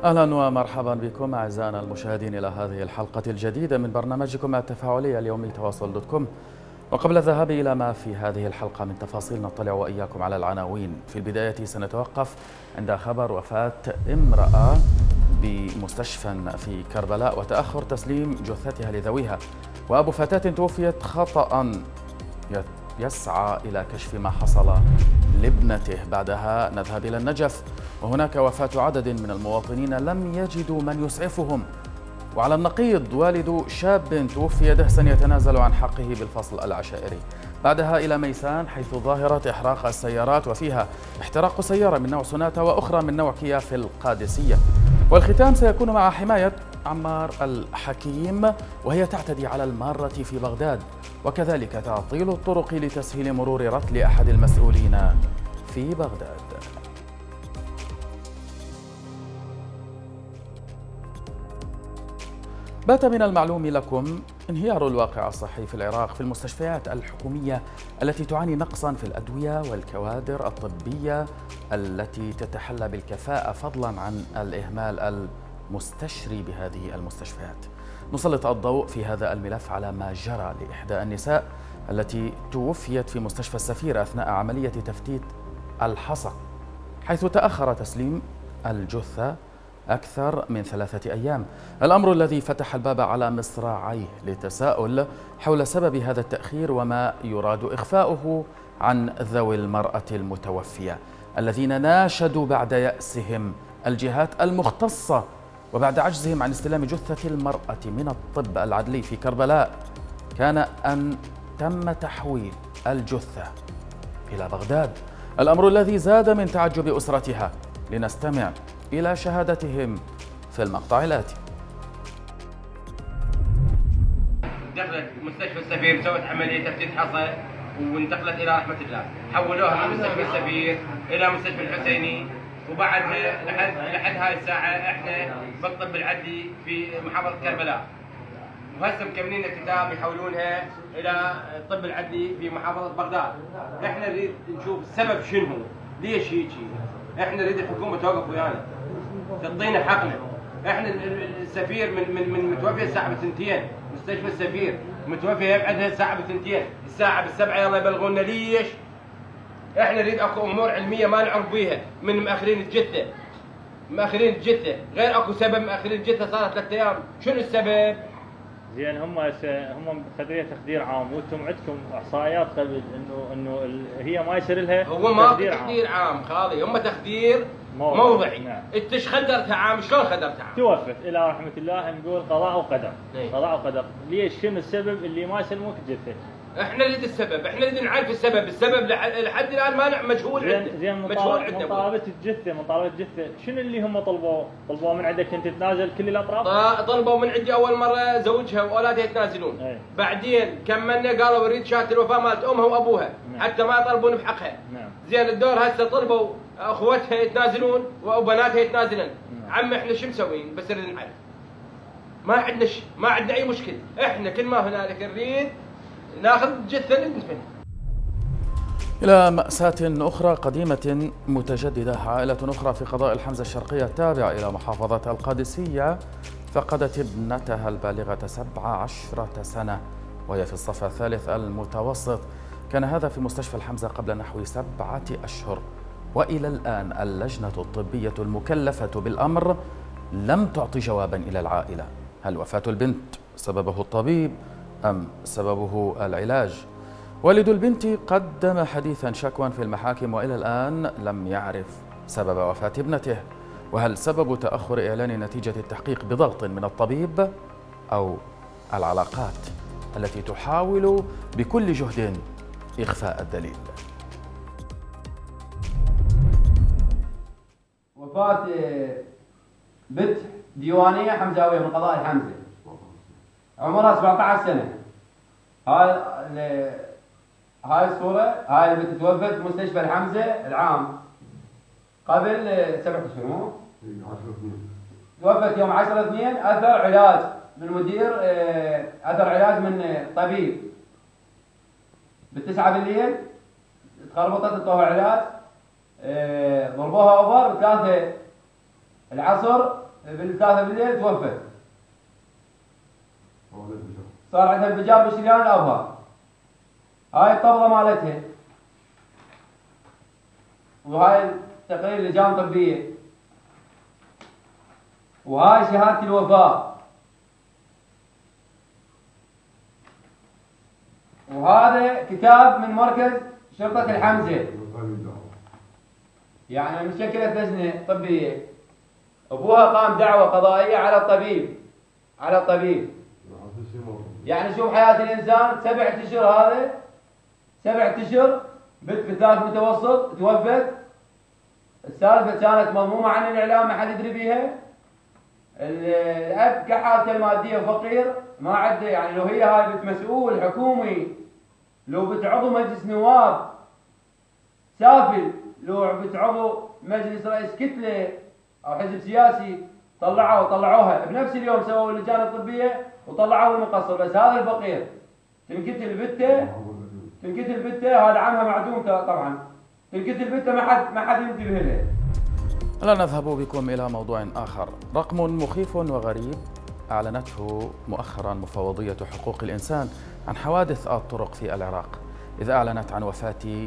أهلا ومرحبا بكم أعزائنا المشاهدين إلى هذه الحلقة الجديدة من برنامجكم التفاعلي اليومي تواصل دوت كوم. وقبل الذهاب إلى ما في هذه الحلقة من تفاصيل نطلع وإياكم على العناوين. في البداية سنتوقف عند خبر وفاة امرأة بمستشفى في كربلاء وتأخر تسليم جثتها لذويها، وأبو فتاة توفيت خطأ يسعى إلى كشف ما حصل لابنته. بعدها نذهب إلى النجف وهناك وفاة عدد من المواطنين لم يجدوا من يسعفهم. وعلى النقيض والد شاب توفي دهسا يتنازل عن حقه بالفصل العشائري. بعدها إلى ميسان حيث ظاهرة إحراق السيارات وفيها احتراق سيارة من نوع سوناتا وأخرى من نوع كيا في القادسية. والختام سيكون مع حماية عمار الحكيم وهي تعتدي على المارة في بغداد، وكذلك تعطيل الطرق لتسهيل مرور رتل أحد المسؤولين في بغداد. بات من المعلوم لكم انهيار الواقع الصحي في العراق في المستشفيات الحكومية التي تعاني نقصا في الأدوية والكوادر الطبية التي تتحلى بالكفاءة، فضلا عن الإهمال المستشري بهذه المستشفيات. نسلط الضوء في هذا الملف على ما جرى لإحدى النساء التي توفيت في مستشفى السفير أثناء عملية تفتيت الحصى، حيث تأخر تسليم الجثة أكثر من 3 أيام. الأمر الذي فتح الباب على مصراعيه للتساؤل حول سبب هذا التأخير وما يراد إخفاؤه عن ذوي المرأة المتوفية الذين ناشدوا بعد يأسهم الجهات المختصة وبعد عجزهم عن استلام جثة المرأة من الطب العدلي في كربلاء، كان أن تم تحويل الجثة إلى بغداد، الأمر الذي زاد من تعجب أسرتها. لنستمع إلى شهادتهم في المقطع الآتي. دخلت مستشفى السفير، سوت عملية تفتيت حصى وانتقلت إلى رحمة الله. حولوها من مستشفى السفير إلى مستشفى الحسيني، وبعدها لحد هاي الساعة احنا بالطب العدلي في محافظة كربلاء، وهسه مكملين الكتاب يحولونها إلى الطب العدلي في محافظة بغداد. احنا نريد نشوف السبب شنو، ليش هيجي. احنا نريد الحكومة توقف ويانا تعطينا حقنا. احنا السفير من متوفي الساعة ب2، مستشفى السفير متوفي يبعدها الساعة ب2، الساعة ب7 يلا يبلغونا. ليش؟ احنا نريد اكو امور علمية ما نعرف بيها. من مأخرين الجثة، مأخرين الجثة غير اكو سبب. مأخرين الجثة صارت 3 أيام، شنو السبب؟ زين هم خدريه تخدير عام، وانتم عندكم احصائيات قبل انه هي ما يصير لها. هو ما تخدير عام خالي، هم تخدير موضعي. نعم. انت ايش خدرتها عام؟ شلون خدرتها عام؟ توفت الى رحمه الله، نقول قضاء وقدر. قضاء وقدر. ليش؟ شنو السبب اللي ما يسلموك جثه؟ احنا نريد السبب، احنا نريد نعرف السبب لحد الان ما مجهول عندنا. زين مطالبه الجثه شنو اللي هم طلبوا من عندك انت تنازل كل الاطراف؟ طلبوا من عندي اول مره زوجها واولادها يتنازلون. بعدين كملنا قالوا اريد شهاده الوفاه مالت امها وابوها. حتى ما يطالبون بحقها. زين الدور هسه طلبوا اخوتها يتنازلون وبناتها يتنازلن. عم احنا شو مسوين؟ بس نريد نعرف. ما عندنا اي مشكله، احنا كل ما هنالك نريد ناخذ جثة ندفن. إلى مأساة أخرى قديمة متجددة، عائلة أخرى في قضاء الحمزة الشرقية التابع إلى محافظة القادسية فقدت ابنتها البالغة 17 سنة وهي في الصف الثالث المتوسط. كان هذا في مستشفى الحمزة قبل نحو 7 أشهر، وإلى الآن اللجنة الطبية المكلفة بالأمر لم تعطي جوابا إلى العائلة. هل وفاة البنت سببه الطبيب أم سببه العلاج؟ والد البنت قدم حديثا شكوى في المحاكم وإلى الآن لم يعرف سبب وفاة ابنته. وهل سبب تأخر إعلان نتيجة التحقيق بضغط من الطبيب أو العلاقات التي تحاول بكل جهد إخفاء الدليل؟ وفاة بنت ديوانية حمزاوية من قضاء الحمزة، عمرها 17 سنة. هاي الصورة، هاي البنت توفت في مستشفى الحمزة العام قبل 7 شهور. توفت يوم 10/2 أثر علاج من مدير، أثر علاج من طبيب. ب9 بالليل تخربطت، انطوها علاج، ضربوها اوفر. ب3 العصر بالثلاثة بالليل توفت. صار عندها انفجار بشريان الأبهار. هاي الطبلة مالتها. وهاي تقرير لجان طبية. وهاي شهادة الوفاة. وهذا كتاب من مركز شرطة الحمزة. يعني مشكلة لجنة طبية. أبوها قام دعوة قضائية على الطبيب. على الطبيب. يعني شوف حياة الإنسان 7 أشهر هذا 7 أشهر بنت في ثالث متوسط توفت. السالفة كانت مضمومة عن الإعلام ما حد يدري بيها. الأب كحالته المادية فقير ما عنده يعني لو هي هاي بنت مسؤول حكومي لو بنت عضو مجلس نواب سافل لو بنت عضو مجلس رئيس كتلة أو حزب سياسي طلعوها بنفس اليوم سووا اللجان الطبية وطلعوه المقصر. بس هذا الفقير تنقتل بته هذا عمها معدوم طبعا تنقتل بته ما حد ينتبه له. لا نذهب بكم إلى موضوع آخر. رقم مخيف وغريب أعلنته مؤخرا مفوضية حقوق الإنسان عن حوادث الطرق في العراق، إذ أعلنت عن وفاة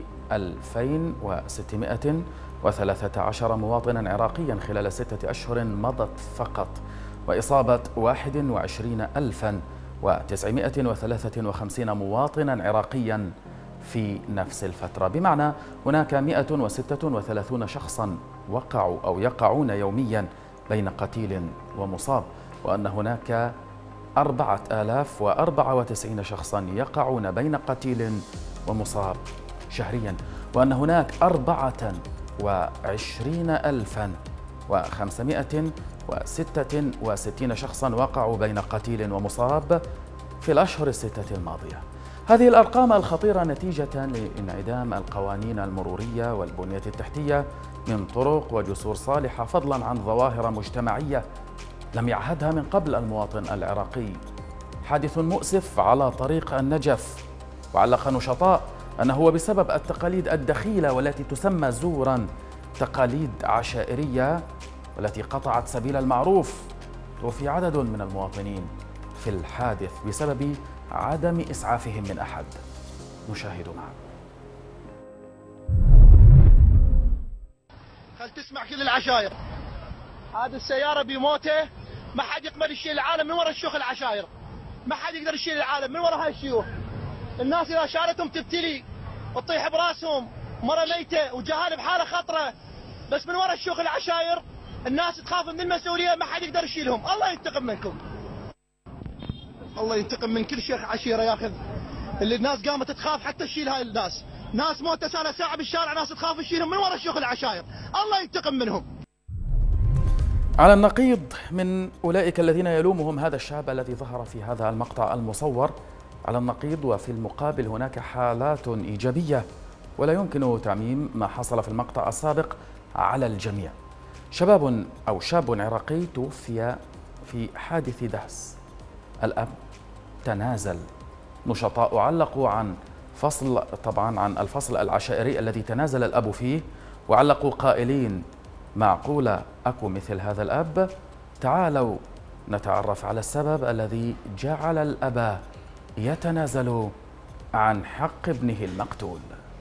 2613 مواطنا عراقيا خلال 6 أشهر مضت فقط، وإصابة 21953 مواطنا عراقيا في نفس الفترة، بمعنى هناك 136 شخصا وقعوا أو يقعون يوميا بين قتيل ومصاب، وأن هناك 4094 شخصا يقعون بين قتيل ومصاب شهريا، وأن هناك 24566 شخصا وقعوا بين قتيل ومصاب في الأشهر ال6 الماضية. هذه الأرقام الخطيرة نتيجة لانعدام القوانين المرورية والبنية التحتية من طرق وجسور صالحة، فضلا عن ظواهر مجتمعية لم يعهدها من قبل المواطن العراقي. حادث مؤسف على طريق النجف، وعلق نشطاء أنه هو بسبب التقاليد الدخيلة والتي تسمى زورا تقاليد عشائرية والتي قطعت سبيل المعروف. توفي عدد من المواطنين في الحادث بسبب عدم إسعافهم من أحد. نشاهد معا. خل تسمع كل العشاير. هذه السيارة بموته ما حد يقدر يشيل العالم من وراء الشيوخ العشاير. ما حد يقدر يشيل العالم من وراء هاي الشيوخ. الناس إذا شالتهم تبتلي وتطيح براسهم، مرة ميتة وجهال بحالة خطرة، بس من وراء الشيوخ العشاير الناس تخاف من المسؤولية ما حد يقدر يشيلهم. الله ينتقم منكم. الله ينتقم من كل شيخ عشيرة ياخذ اللي الناس قامت تخاف حتى تشيل هاي الناس. ناس موتة صار ساعة بالشارع ناس تخاف تشيلهم من وراء الشيوخ العشاير. الله ينتقم منهم. على النقيض من أولئك الذين يلومهم هذا الشاب الذي ظهر في هذا المقطع المصور، على النقيض وفي المقابل هناك حالات إيجابية، ولا يمكن تعميم ما حصل في المقطع السابق على الجميع. شاب عراقي توفي في حادث دهس. الأب تنازل. نشطاء علقوا عن الفصل العشائري الذي تنازل الأب فيه، وعلقوا قائلين: معقولة أكو مثل هذا الأب؟ تعالوا نتعرف على السبب الذي جعل الأب يتنازل عن حق ابنه المقتول.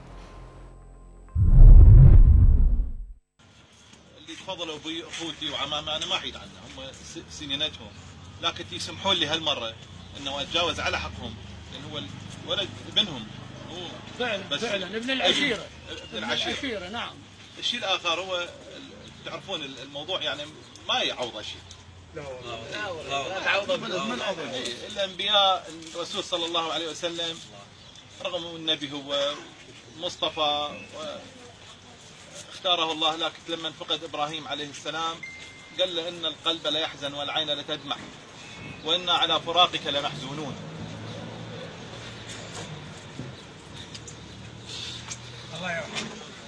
اللي تفضلوا ابوي اخوتي وعمامي انا ما احيد عنهم، هم سنينتهم، لكن يسمحون لي هالمره انه اتجاوز على حقهم، لان هو الولد ابنهم. فعلا ابن العشيره. ابن العشيره نعم. الشيء الاخر هو تعرفون الموضوع يعني ما يعوض شيء. لا تعوض من الانبياء الرسول صلى الله عليه وسلم رغم النبي هو مصطفى اختاره الله، لكن لما فقد ابراهيم عليه السلام قال له ان القلب لا يحزن والعين لا تدمع وإنا على فراقك لمحزونون. الله يرحمه.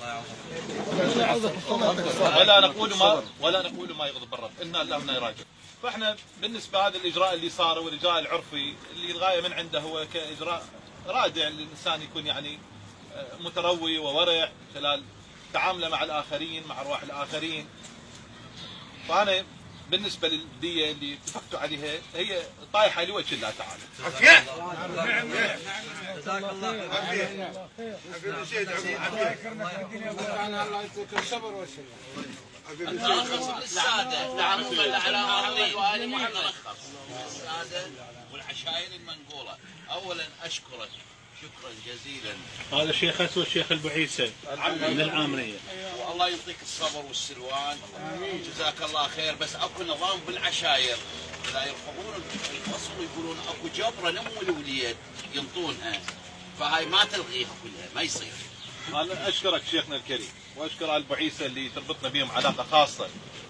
ولا نقول ما يغضب الرب، إنا الله لا يراجع. فاحنا بالنسبه هذا الاجراء اللي صار والاجراء العرفي اللي الغايه من عنده هو كاجراء رادع للانسان يكون يعني متروي وورع خلال تعامله مع الاخرين، مع ارواح الاخرين. فانا بالنسبه للديه اللي اتفقتوا عليها هي طايحه لوجه الله تعالى. جزاك الله خير. الله يعطيك الصبر والسلام. نرخص للساده تعرفون على محمد وال محمد الساده والعشائر المنقوله. اولا اشكرك شكرا جزيلا. هذا الشيخ اسود الشيخ البعيسه من العامريه. والله يعطيك الصبر والسلوان. جزاك الله خير. بس اكو نظام بالعشاير اذا يرفضون الفصل يقولون اكو جبره لام الوليد ينطونها، فهاي ما تلغيها كلها ما يصير. انا اشكرك شيخنا الكريم واشكر البعيسه اللي تربطنا بهم علاقه خاصه.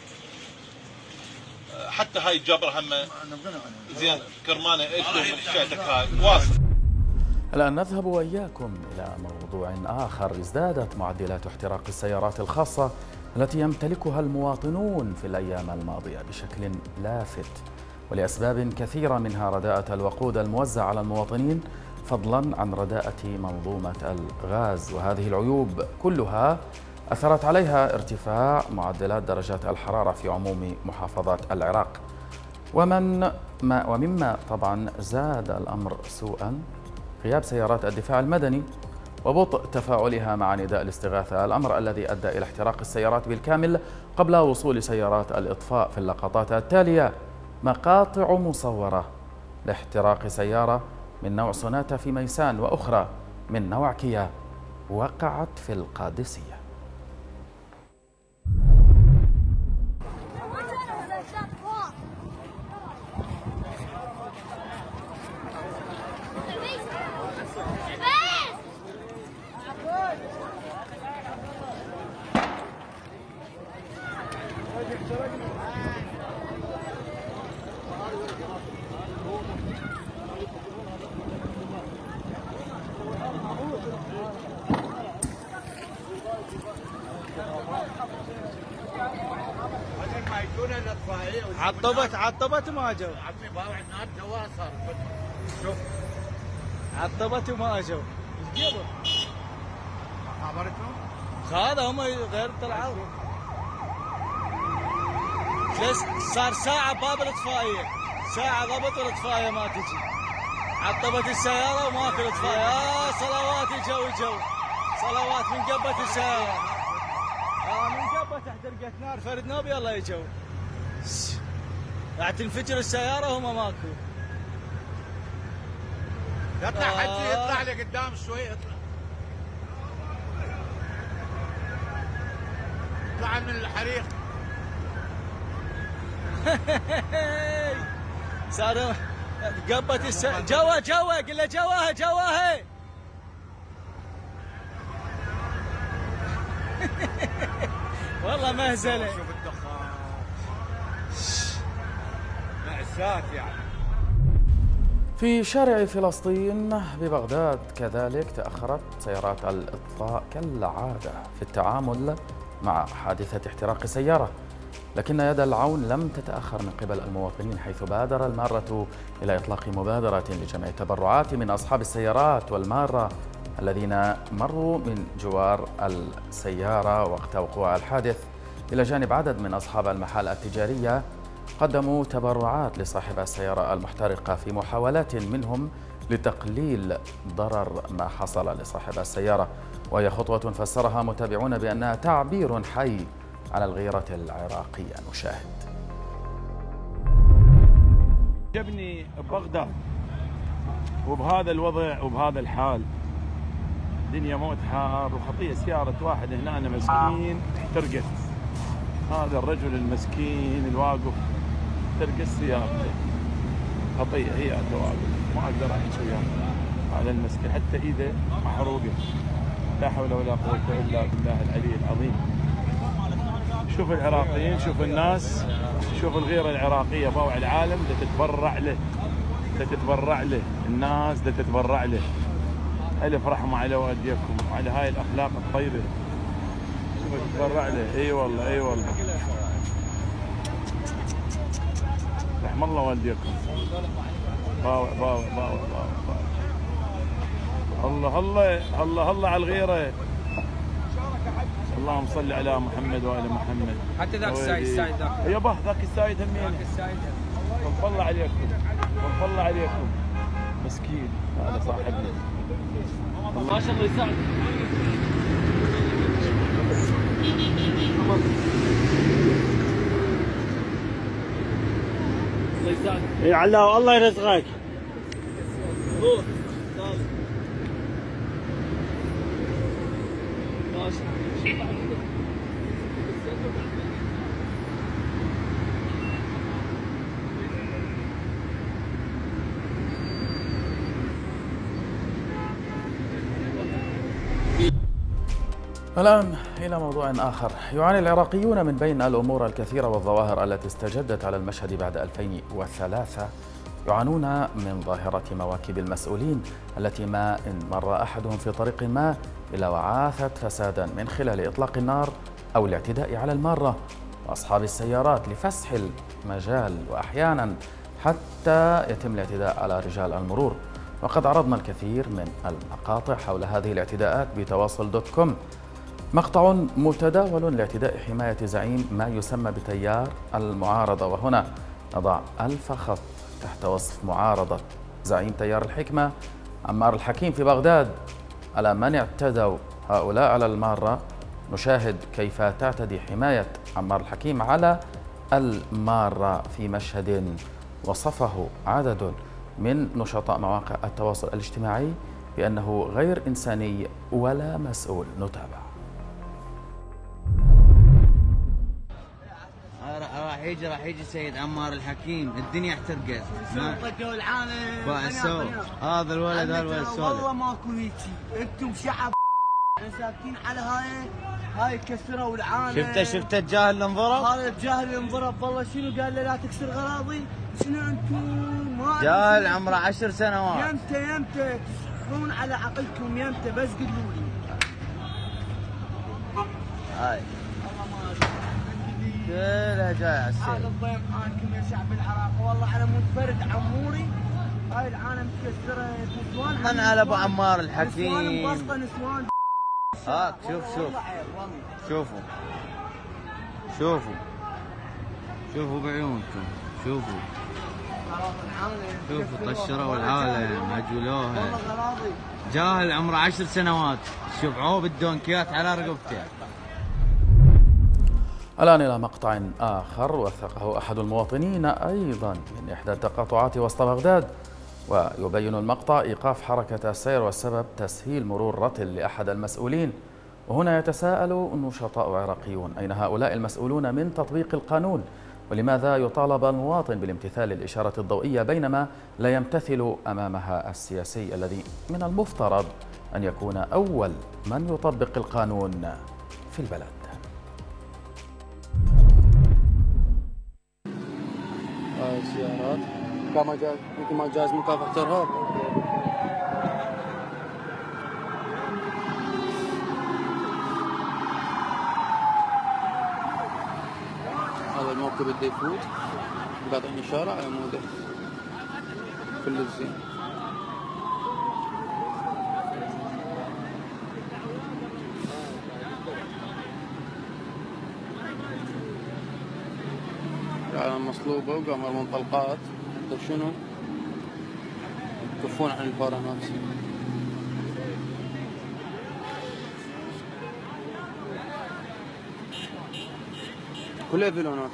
حتى هاي الجبره هم زين كرمانه ايش من حكايتك هاي واصل. الآن نذهب وإياكم إلى موضوع آخر. ازدادت معدلات احتراق السيارات الخاصة التي يمتلكها المواطنون في الأيام الماضية بشكل لافت، ولأسباب كثيرة منها رداءة الوقود الموزع على المواطنين فضلا عن رداءة منظومة الغاز. وهذه العيوب كلها أثرت عليها ارتفاع معدلات درجات الحرارة في عموم محافظات العراق. ومما طبعا زاد الأمر سوءا غياب سيارات الدفاع المدني وبطء تفاعلها مع نداء الاستغاثة، الأمر الذي أدى إلى احتراق السيارات بالكامل قبل وصول سيارات الإطفاء. في اللقطات التالية مقاطع مصورة لاحتراق سيارة من نوع سوناتا في ميسان وأخرى من نوع كيا وقعت في القادسية. عطبت وما اجوا. عمي باوع النار جوال صار. شوف عطبت وما اجوا. ايش جابوا؟ خبرتهم؟ هذا هم غير طلعوا. صار ساعة باب الاطفائية، ساعة ضبط الاطفائية ما تجي. عطبت السيارة وماكو اطفائية. صلوات جو صلوات من قبة السيارة. من قبة احترقت نار فرد نوبي يلا يجوا. راح تنفجر السيارة وهم ماكو. يطلع حد يطلع لي قدام شوي اطلع من الحريق. صار قبت جوا قل له جواها والله مهزله. شوف الدخان مأساة يعني. في شارع فلسطين ببغداد كذلك تأخرت سيارات الإطفاء كالعادة في التعامل مع حادثة احتراق سيارة، لكن يد العون لم تتأخر من قبل المواطنين، حيث بادر المارة إلى إطلاق مبادرة لجمع التبرعات من أصحاب السيارات والمارة الذين مروا من جوار السيارة وقت وقوع الحادث، إلى جانب عدد من أصحاب المحال التجارية قدموا تبرعات لصاحب السيارة المحترقة في محاولات منهم لتقليل ضرر ما حصل لصاحب السيارة، وهي خطوة فسرها متابعون بأنها تعبير حي على الغيرة العراقية. نشاهد. جبني ببغداد وبهذا الوضع وبهذا الحال، دنيا موت حار وخطية سيارة واحد هنا مسكين احترقت. هذا الرجل المسكين الواقف احترقت سيارته، خطية هي واقف ما اقدر احكي وياه. هذا المسكين حتى ايده محروقة. لا حول ولا قوة الا بالله العلي العظيم. شوف العراقيين، شوف الناس، شوف الغيرة العراقية، باوع العالم تتبرع له، تتبرع له الناس، تتبرع له. ألف رحمة على والديكم وعلى هاي الأخلاق الطيبة. شوف تتبرع له. اي والله اي والله. رحم الله والديكم. باوع باوع باوع باوع. الله الله الله الله على الغيرة. اللهم صل على محمد وآل محمد. حتى ذاك السايد ذاك يابا ذاك السايد همين. ذاك السايد والله عليكم والله عليكم مسكين هذا صاحبنا. ما شاء الله يساعد. الله يساعدك. يا علاء الله يرزقك. روح. الآن إلى موضوع آخر. يعاني العراقيون من بين الأمور الكثيرة والظواهر التي استجدت على المشهد بعد 2003. يعانون من ظاهرة مواكب المسؤولين التي ما إن مر أحدهم في طريق ما إلا وعاثت فسادا من خلال إطلاق النار أو الاعتداء على المارة وأصحاب السيارات لفسح المجال، وأحيانا حتى يتم الاعتداء على رجال المرور. وقد عرضنا الكثير من المقاطع حول هذه الاعتداءات بتواصل.com. مقطع متداول لاعتداء حماية زعيم ما يسمى بتيار المعارضة، وهنا نضع 1000 خط تحت وصف معارضة زعيم تيار الحكمة عمار الحكيم في بغداد على من اعتدوا هؤلاء على المارة. نشاهد كيف تعتدي حماية عمار الحكيم على المارة في مشهد وصفه عدد من نشطاء مواقع التواصل الاجتماعي بأنه غير إنساني ولا مسؤول. نتابع. راح يجي سيد عمار الحكيم، الدنيا احترقت. طقوا العالم. هذا الولد السولف. والله ماكو هيجي، انتم شعب ساكتين على هاي كسروا العالم. شفت الجاهل اللي انضرب؟ هذا الجاهل اللي انضرب والله شنو قال له لا تكسر غراضي؟ شنو انتم؟ ما جاهل عمره 10 سنوات. يمتى تسخرون على عقلكم يمتى بس قولوا لي. هاي كلها جاي على السير. هذا الضيم حالكم يا شعب العراق، والله انا منفرد عموري. هاي العالم مكسره نسوان. من على ابو عمار الحكيم. نسوان مبسطه نسوان. هاك شوفوا بعيونكم. شوفوا طشروا العالم عجلوها. جاهل عمره 10 سنوات شبعوه بالدونكيات على رقبته. الآن إلى مقطع آخر وثقه أحد المواطنين أيضا من إحدى التقاطعات وسط بغداد، ويبين المقطع إيقاف حركة السير والسبب تسهيل مرور رتل لأحد المسؤولين. وهنا يتساءل النشطاء عراقيون: أين هؤلاء المسؤولون من تطبيق القانون؟ ولماذا يطالب المواطن بالامتثال للإشارة الضوئية بينما لا يمتثل أمامها السياسي الذي من المفترض أن يكون أول من يطبق القانون في البلد؟ هاي السيارات كما جاز مثل ما جاز مكافحة إرهاب. هذا الموكب بده يفوت قاطعين الشارع على موده كل الزين. العالم مصلوبة وقمر من طلقات. طيب شنو؟ يكفون عن الفارة نفسي. كلها فيلونات.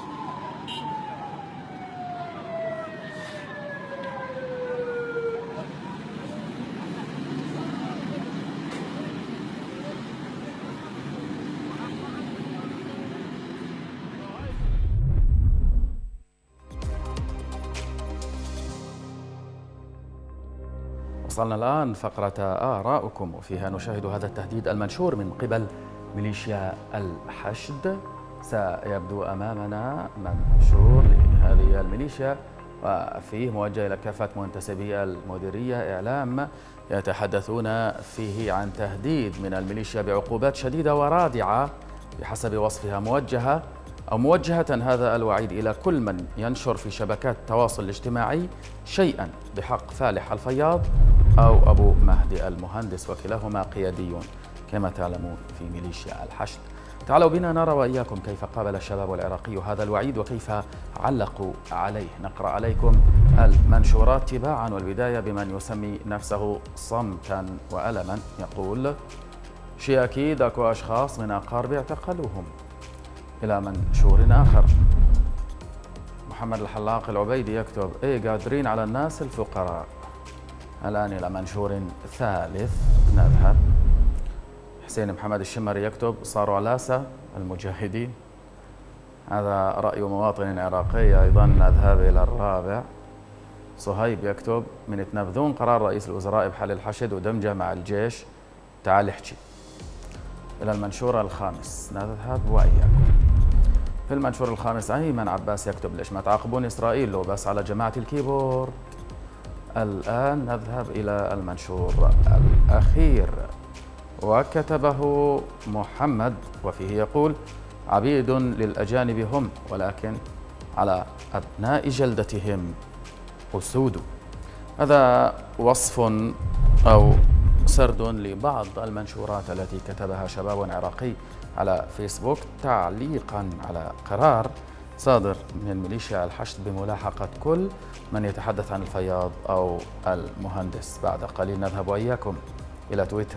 وصلنا الآن فقرة آراؤكم، وفيها نشاهد هذا التهديد المنشور من قبل ميليشيا الحشد. سيبدو أمامنا منشور لهذه الميليشيا وفيه موجه إلى كافة منتسبي المديرية إعلام يتحدثون فيه عن تهديد من الميليشيا بعقوبات شديدة ورادعة بحسب وصفها موجهة هذا الوعيد إلى كل من ينشر في شبكات التواصل الاجتماعي شيئا بحق فالح الفياض أو أبو مهدي المهندس، وكلاهما قياديون كما تعلمون في ميليشيا الحشد. تعالوا بنا نرى وإياكم كيف قابل الشباب العراقي هذا الوعيد وكيف علقوا عليه. نقرأ عليكم المنشورات تباعا، والبداية بمن يسمي نفسه صمتا وألما، يقول: شيء أكيد أكو أشخاص من أقاربي اعتقلوهم. إلى منشور آخر، محمد الحلاق العبيدي يكتب: إيه قادرين على الناس الفقراء. الآن إلى منشور ثالث نذهب. حسين محمد الشمري يكتب: صاروا علاسة المجاهدين. هذا رأي مواطن عراقي. أيضا نذهب إلى الرابع. صهيب يكتب: من يتنفذون قرار رئيس الوزراء بحل الحشد ودمجه مع الجيش، تعال احكي. إلى المنشور الخامس نذهب وإياكم. في المنشور الخامس أيمن عباس يكتب: ليش ما تعاقبون إسرائيل لو بس على جماعة الكيبورد. الآن نذهب إلى المنشور الأخير، وكتبه محمد وفيه يقول: عبيد للأجانب هم، ولكن على أبناء جلدتهم أسود. هذا وصف أو سرد لبعض المنشورات التي كتبها شباب عراقي على فيسبوك تعليقا على قرار صادر من ميليشيا الحشد بملاحقة كل من يتحدث عن الفياض أو المهندس. بعد قليل نذهب وإياكم إلى تويتر.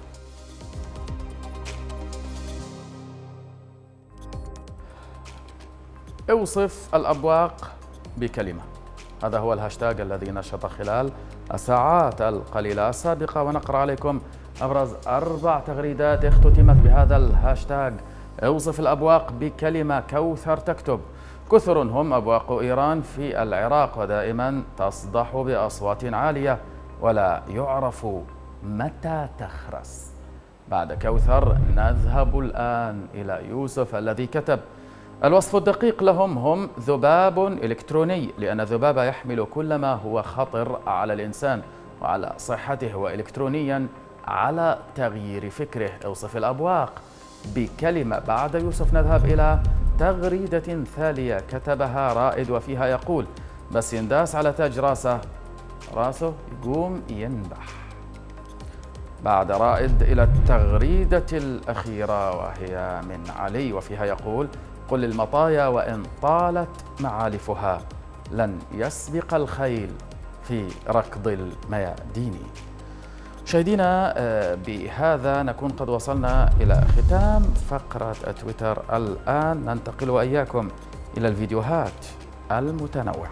اوصف الأبواق بكلمة، هذا هو الهاشتاج الذي نشط خلال الساعات القليلة السابقة، ونقرأ عليكم أبرز 4 تغريدات اختتمت بهذا الهاشتاج. اوصف الأبواق بكلمة. كوثر تكتب: كثر هم أبواق إيران في العراق، ودائما تصدح بأصوات عالية ولا يعرف متى تخرس. بعد كوثر نذهب الآن إلى يوسف الذي كتب: الوصف الدقيق لهم هم ذباب إلكتروني، لأن الذباب يحمل كل ما هو خطر على الإنسان وعلى صحته، وإلكترونيا على تغيير فكره. اوصف الأبواق بكلمة. بعد يوسف نذهب إلى تغريدة ثانية كتبها رائد وفيها يقول: بس ينداس على تاج راسه يقوم ينبح. بعد رائد إلى التغريدة الأخيرة وهي من علي وفيها يقول: قل المطايا وإن طالت معالفها لن يسبق الخيل في ركض الميادين. مشاهدينا، بهذا نكون قد وصلنا إلى ختام فقرة تويتر. الآن ننتقل وإياكم إلى الفيديوهات المتنوعة.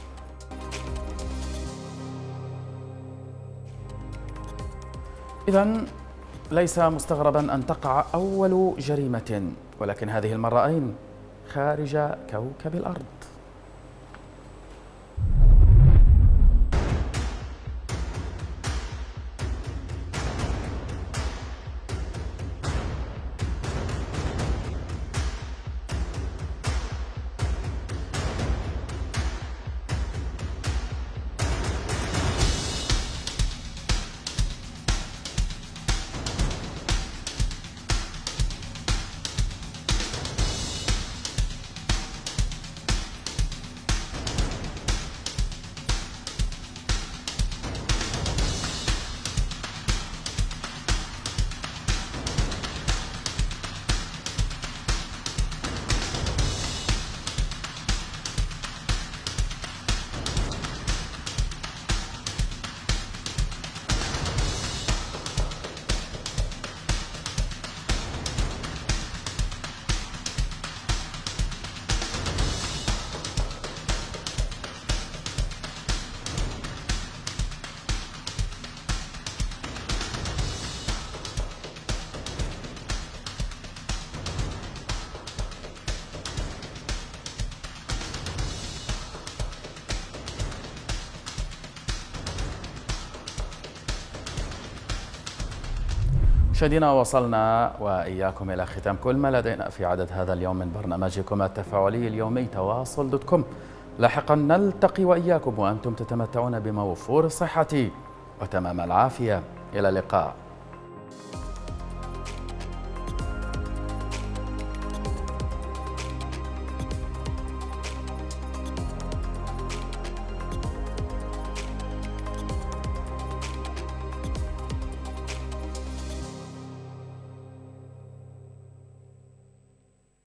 إذن ليس مستغربا أن تقع أول جريمة، ولكن هذه المرة أين؟ خارج كوكب الأرض. مشاهدينا، وصلنا وإياكم إلى ختام كل ما لدينا في عدد هذا اليوم من برنامجكم التفاعلي اليومي تواصل.com. لاحقا نلتقي وإياكم وأنتم تتمتعون بموفور الصحة وتمام العافية. إلى اللقاء.